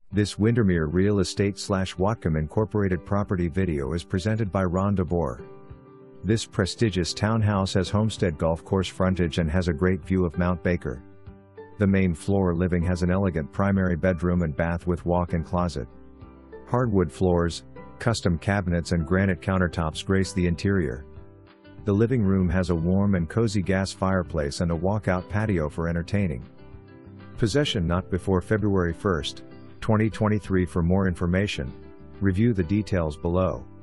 This Windermere Real Estate / Whatcom Incorporated property video is presented by Deboer. This prestigious townhouse has Homestead Golf Course frontage and has a great view of Mount Baker. The main floor living has an elegant primary bedroom and bath with walk-in closet. Hardwood floors, custom cabinets and granite countertops grace the interior. The living room has a warm and cozy gas fireplace and a walkout patio for entertaining. Possession not before February 1, 2023. For more information, review the details below.